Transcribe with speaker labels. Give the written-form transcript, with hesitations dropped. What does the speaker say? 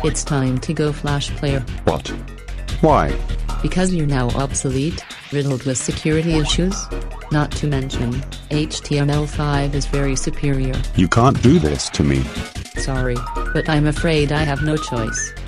Speaker 1: It's time to go Flash player.
Speaker 2: What? Why?
Speaker 1: Because you're now obsolete, riddled with security issues. Not to mention, HTML5 is very superior.
Speaker 2: You can't do this to me.
Speaker 1: Sorry, but I'm afraid I have no choice.